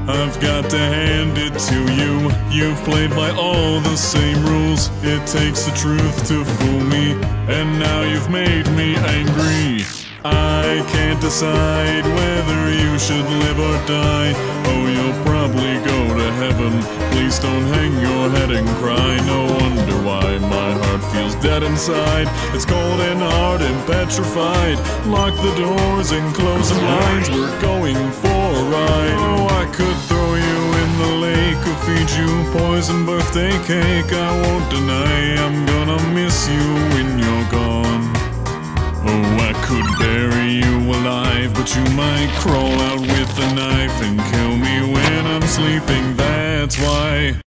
I've got to hand it to you. You've played by all the same rules. It takes the truth to fool me, and now you've made me angry. I can't decide whether you should live or die. Oh, you'll probably go to heaven. Please don't hang your head and cry. No wonder why my heart feels dead inside. It's cold and hard and petrified. Lock the doors and close the blinds. We're going for a ride. Oh, I could throw you in the lake or feed you poison birthday cake. I won't deny I'm gonna miss you when you're gone. Oh, I could bury you alive, but you might crawl out with a knife and kill me when I'm sleeping, that's why.